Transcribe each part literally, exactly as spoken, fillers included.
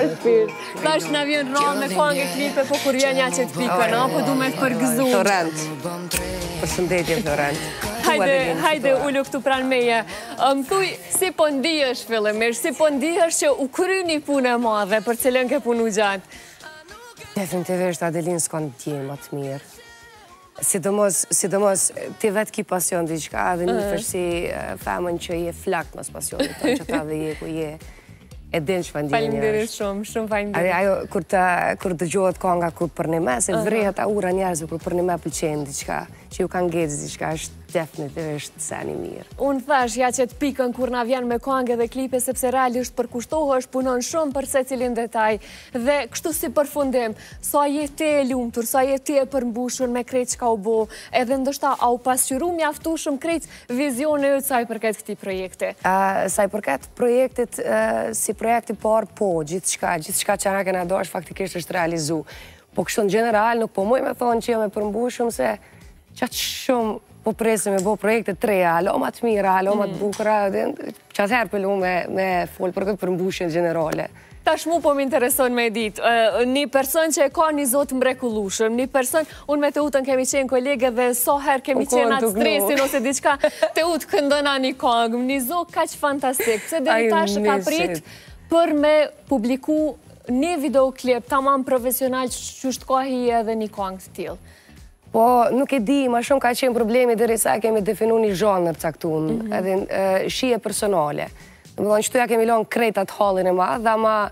shpirt. Tash na vjen rrallë me këngë klipe, po kur vjen ja që të pikën, po du me të përgëzu. Florent. Përshëndetje, Florent. Hajde, hajde ullu këtu pranë meje. Më thuj, si po ndihesh fillimisht, si po ndihesh që u kry një punë e madhe, për cilën ke punu gjatë? Definitivisht Adelin s'ka në tjenë më të mirë. Sidomos, sidomos, ti vetë ki pasion diqka, dhe një fërsi femën që je flakt mas pasionit, tonë që ta dhe je ku je, e din që fa ndjenjë është. Falimderit shumë, shumë falimderit. Ajo, kur dëgjohet kanga kur për një me, se vrehet a ura njerëzve kur për një me pëlqenë diqka, që ju kanë gecë diqka, është definitivisht seni mirë. Unë thash, ja që të pikën kur na vjen me kangë dhe klipe, sepse realisht përkushtohesh, punon shumë për se cilin detaj, dhe kështu si përfundim, sa je ti e lumtur, sa je ti e përmbushur me krejt që ka u bo, edhe ndoshta a u pasqyru mjaftu shumë krejt vizione e saj përket këti projekte? Saj përket projektit, si projekti par, po, gjithë shka, gjithë shka që ana kena dosh, faktikisht është realizu. Po kështu në general, nuk po muj me thonë që jam e përmbushum, se qatë shumë po presim e bo projekte treja, alo ma të mira, alo ma të bukra, qatë herë pëllu me folë për këtë përmbushjen generale. Tash mu po m'intereson me ditë, një person që e ka një zotë mrekullushëm, një person, unë me të utën kemi qenë kolege dhe so herë kemi qenë atë stresin ose diqka, të utë këndona një kongë, një zotë ka që fantastik, pëse dhe në tash ka prit për me publiku një videoklip tamam profesional që shtë edhe një kongë të tjilë. Po, nuk e di, ma shumë ka qenë problemi dhe risa kemi definu një zhanër caktun, edhe shije personale. Më thonë, qëtuja kemi lonë kretat hallin e ma, dhe ma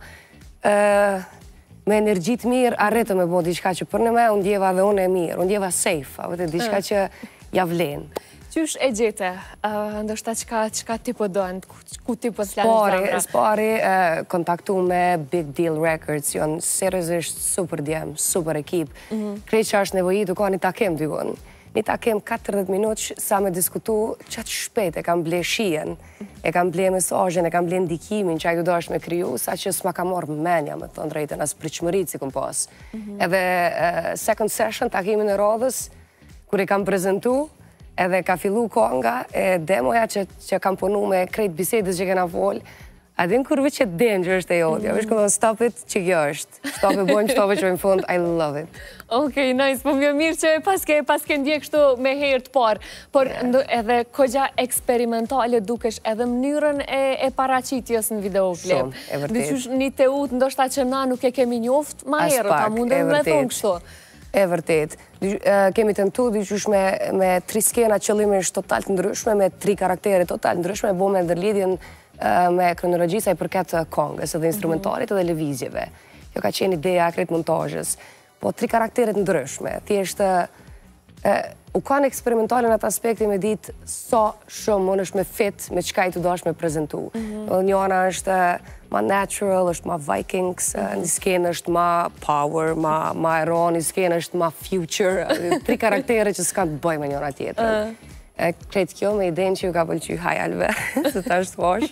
me energjit mirë, arretë me bo diqka që për në me, unë djeva dhe unë e mirë, unë djeva safe, diqka që javlen. Qysh e gjete? Ndoshta qka ti po dojnë? Ku ti po s'lanë zamra? Spari, kontaktu me Big Deal Records, jonë seriosisht super djemë, super ekip. Krejt që është nevojitu, ka një takim dykon. Një takim katërdhjetë minutë, sa me diskutu qatë shpet e kam ble shien, e kam ble mesajën, e kam ble ndikimin që a ju do është me kryu, sa që s'ma ka morë menja, me thonë drejten, asë pritshmërit si këm pas. Edhe second session, takimin e radhës, kur e kam prezentu, edhe ka fillu konga, e demoja që kam punu me krejt bisedës që kena folë, a din kur vë që danger është e jodja, vë shkëllon stop it që kjo është, stop it bojnë, stop it që në fund, I love it. Okej, nice, po mjë mirë që paske ndje kështu me herë të parë, por edhe kogja eksperimentale dukesh edhe mënyrën e paraqitjes në videoklip. Shumë, e vërtet. Dhe që një te ut, ndoshta që na nuk e kemi njoft, ma herë, ta mundën me thonë kështu. E vërtet. Kemi tentu dyqysh me tri skena qëllimisht total të ndryshme, me tri karaktere total të ndryshme, bo me ndërlidhjen me kronologjisa i përket kongës edhe instrumentarit edhe levizjeve. Jo ka qenë ideja akret montajës. Po tri karakteret ndryshme. Thjeshtë u kanë eksperimentale në atë aspekti me ditë sa shumë mund është me fit me qka i të do është me prezentu. Njona është ma natural, është ma Vikings, një skenë është ma power, ma eron, një skenë është ma future. Tri karaktere që s'kanë të bëj me njona tjetër. Kretë kjo me idenë që ju ka pëlqy hajalve, se ta është vash.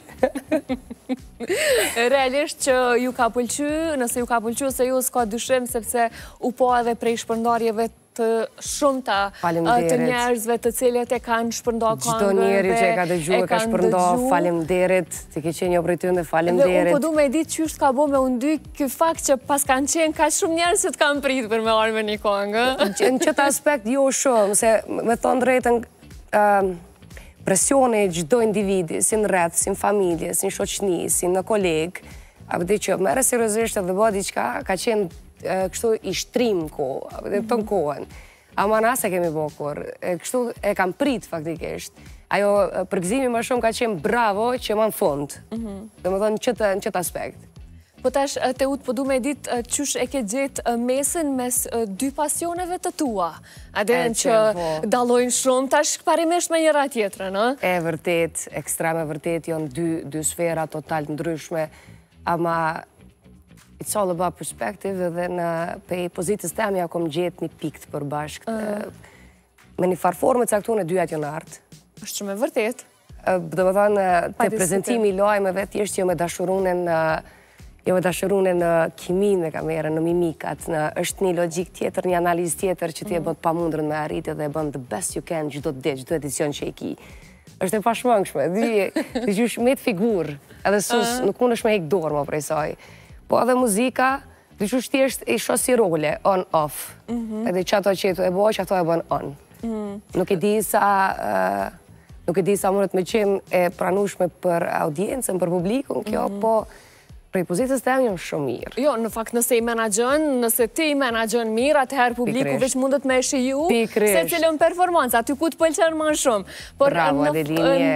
Realisht që ju ka pëlqy, nëse ju ka pëlqy, se ju s'ka dyshim, sepse u po edhe prej shpërndarjeve të shumëta të njerëzve të cilët e kanë shpërnda kongën. Gjdo njeri që e ka dëgju e ka shpërnda, falemderit, të ke qenë një opretyn dhe falemderit. Dhe unë po du me ditë që është ka bo me undy kë fakt që pas kanë qenë ka shumë njerës që të kanë pritë për me arë me një kongë. Në qëtë aspekt jo shumë, se me thonë drejtën presione gjdo individi, si në rreth, si në familje, si në shoqni, si në kolegë, apëti që mere seriosisht edhe bëdi qka ka qenë kështu i shtrim ko, apëti të në kohën. Ama nase kemi bokur, kështu e kam prit faktikisht. Ajo përgzimi më shumë ka qenë bravo që më në fund, dhe më thonë në qëtë aspekt. Po tash, te utë po du me ditë qysh e ke gjetë mesin mes dy pasioneve të tua. Aden që dalojnë shumë, tash parimisht me njëra tjetërë, në? E vërtet, ekstrem e vërtet, janë dy sfera total të ndryshme, ama it's all about perspective, dhe në pej pozitës temi ja kom gjetë një pikë të përbashkët. Me një farforme të caktu në dyat janë artë. është shumë e vërtet. Dhe më thonë, të prezentimi i lojme vetë jeshtë jo me dashurune në Jo me dashurune në kimin me kamerën, në mimikat, është një logik tjetër, një analiz tjetër që ti e bënd pa mundrën me arritë dhe e bënd the best you can gjdo të ditë, gjdo edicion që e ki. është e pashmangshme, dhe gjysh me të figur, edhe sus, nuk mund është me hek dorë më prej saj. Po edhe muzika, dyshu shtjesht i shoh si role, on-off. Edhe që ato që e boj, që ato e bën on. Nuk e di sa... Nuk e di sa mërët me qenë e pranushme për audiencën, për publikun, kjo, po prej pozitës të e jam shumë mirë. Jo, në fakt nëse i menagjën, nëse ti i menagjën mirë, atëherë publiku veç mundet me shiju se cilën performancë, aty ku të pëlqen më shumë. Bravo, Adelinje.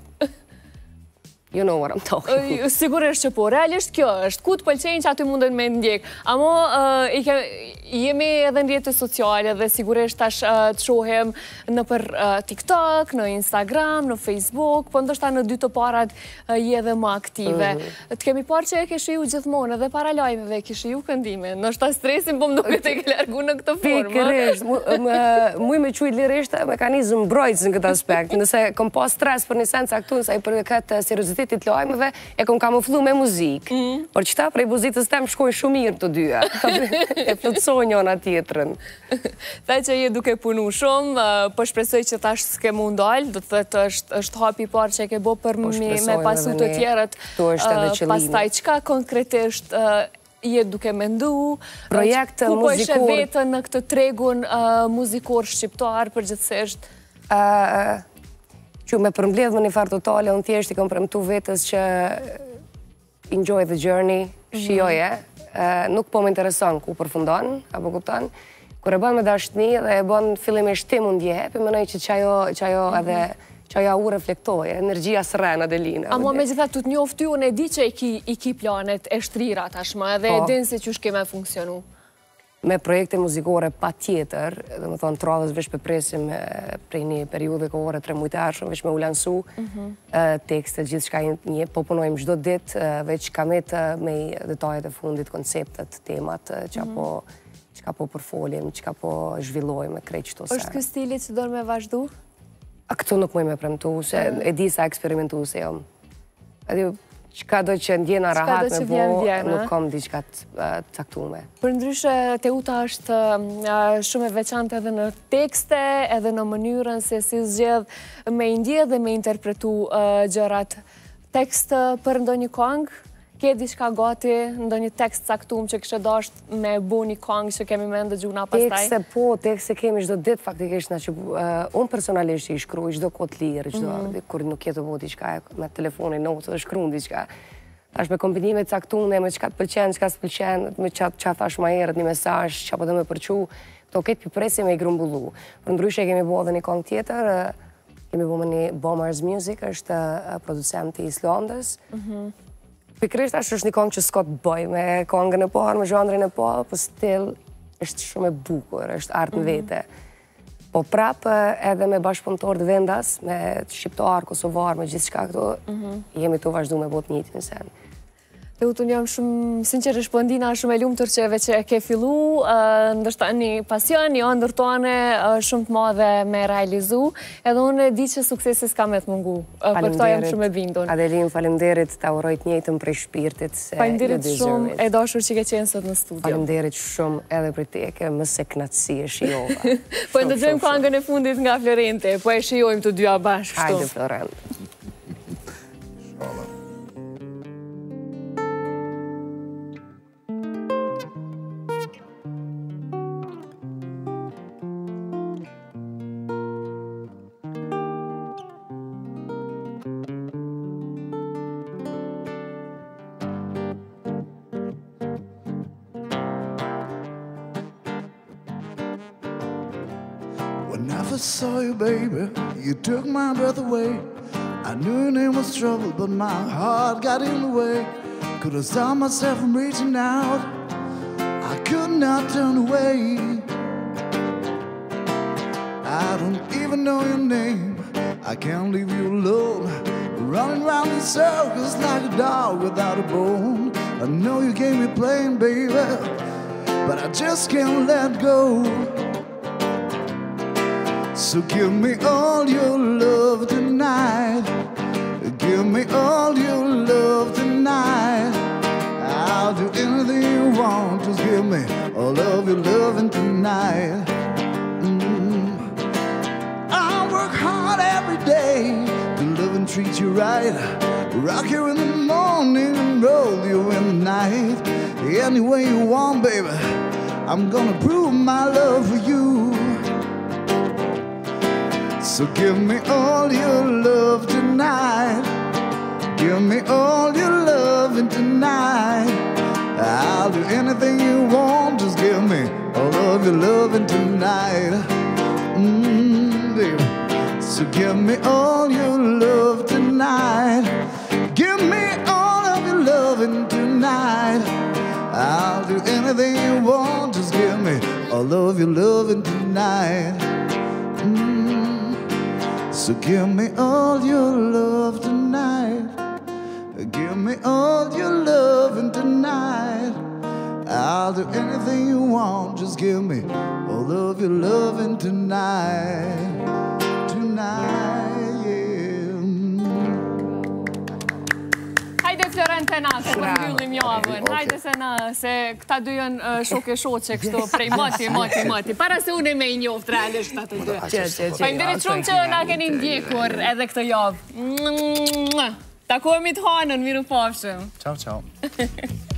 You know what I'm talking. Sigurisht që po, realisht kjo është, ku të pëlqenjë që aty mundet me ndjek. Amo, jemi edhe në rrjetet sociale dhe sigurisht tash të shohem në për TikTok, në Instagram, në Facebook, po ndoshta në dy të parat je edhe më aktive. Të kemi parë që e ke shiju gjithmonë edhe para lajmeve, ke shiju këndime. Ndoshta stresin, po më duket e ke largu në këtë formë. Pikërisht, muj me qujt lirisht mekanizëm mbrojtës në këtë aspekt. Nëse kom pas stres për një sens aktun, sa i për këtë seriozitetit lajmeve, e kom kamuflu me muzikë. Por qëta prej muzikës tem shkojnë shumë mirë të dyja. E plotësoj njëna tjetrën. Dhe që je duke punu shumë, po shpresoj që tash s'ke mundal, do të thëtë është hapi parë që e ke bo për me pasu të tjerët. Pastaj, qka konkretisht je duke mendu? Projekte muzikor. Ku po ishe vetën në këtë tregun muzikor shqiptar përgjithsisht? Që me përmbledh më një farë totale, unë thjesht i kom premtu vetës që enjoy the journey, shijoje, nuk po më intereson ku përfundon, apo kupton, kur e bën me dashni dhe e bën fillimisht ti mund je happy, mënoj që qajo edhe qajo u reflektoje, energjia sërren, Adelina. A mua me gjitha të të njoftë ty, unë e di që i ki planet e shtrira tashma, edhe e din se që shkeme funksionu. Me projekte muzikore pa tjetër, dhe më thonë tradhës veç për presim prej një periude kohore tre mujtë arshëm, veç me u lansu tekstet, gjithë shka një, po punojmë gjdo dit, veç kamet me detajet e fundit, konceptet, temat, që ka po përfolim, që ka po zhvillojmë, krej qëto se. Është kë stilit që dorë me vazhdu? A këtu nuk mëj me premtu, se e di sa eksperimentu se jom. Qka do që ndjena rahat me bo, nuk kom diqka të caktume. Për ndryshe, Teuta është shumë e veçante edhe në tekste, edhe në mënyrën se si zgjedh me indje dhe me interpretu gjërat. Tekst për ndonjë këngë, ke diqka gati, ndonjë tekst caktum që kështë dasht me bu një këngë që kemi me ndëgju na pastaj? Tekste po, tekste kemi gjdo dit faktikisht, unë personalisht i shkruj gjdo kot lirë, kur nuk jetë bo diqka me telefonin notë dhe shkru në diqka. Tash me kombinime caktune, me qka të pëlqen, qka të pëlqen, me qa thash ma herët, një mesazh, qa po dhe me përqu, këto ketë pipresi me i grumbullu. Për ndryshe kemi bo dhe një këngë tjetër, kemi bo me një Bombers Music, është producenti Islandës. Pikrisht ashtë është një këngë që s'ka të bëj me këngën e parë, me zhandrin e parë, po still është shumë e bukur, është artë në vete. Po prapë edhe me bashkëpunëtor të vendas, me shqiptar, kosovar, me gjithë shka këto, jemi të vazhdu me botë njëti në sen. Teuta, jam shumë, sinqerisht, po ndina shumë e lumtur që veç e ke fillu, ndërshta një pasion, një ëndër tone shumë të madhe me realizu, edhe unë di që suksesi s'ka me të mungu. Për këta jam shumë e bindun. Adelin, falemderit, ta urojt njëtën prej shpirtit. Falemderit shumë e dashur që ke qenë sot në studio. Falemderit shumë edhe për teke, mëse knatësi e shiova. Po e ndëgjojmë këngën e fundit nga Florente, po e shijojmë të dyja bashkë. Hajde, Florente. When I first saw you, baby, you took my breath away. I knew your name was trouble, but my heart got in the way. Couldn't stop myself from reaching out, I could not turn away. I don't even know your name, I can't leave you alone. Running round in circles like a dog without a bone. I know you gave me pain, baby, but I just can't let go. So give me all your love tonight. Give me all your love tonight. I'll do anything you want. Just give me all of your loving tonight. Mm. I work hard every day to love and treat you right. Rock you in the morning and roll you in the night. any way you want, baby. I'm gonna prove my love for you. So give me all your love tonight. Give me all your loving tonight. I'll do anything you want. Just give me all of your loving tonight. Mmm, baby. So give me all your love tonight. Give me all of your loving tonight. I'll do anything you want. Just give me all of your loving tonight. Mm. So give me all your love tonight. Give me all your loving tonight. I'll do anything you want. Just give me all of your loving tonight. Tonight, yeah. Hajde Florentena, se përmbyllim javën. Hajde se na, se këta dy janë shoke shoqe kështu prej moti, moti, moti. Para se unë me i njoft realisht ato dy. Faleminderit shumë që na keni ndjekur edhe këtë javë. Takohemi të hanën, miru pafshim. Ciao, ciao.